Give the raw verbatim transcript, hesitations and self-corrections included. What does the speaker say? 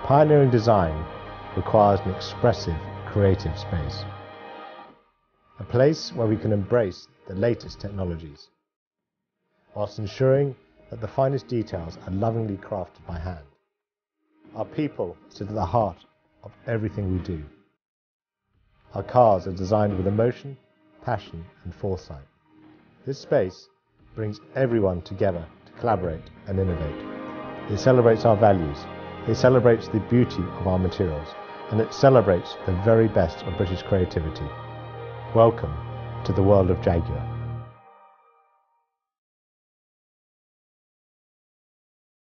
Pioneering design requires an expressive, creative space. A place where we can embrace the latest technologies, whilst ensuring that the finest details are lovingly crafted by hand. Our people sit at the heart of everything we do. Our cars are designed with emotion, passion and foresight. This space brings everyone together to collaborate and innovate. It celebrates our values, it celebrates the beauty of our materials, and it celebrates the very best of British creativity. Welcome to the world of Jaguar.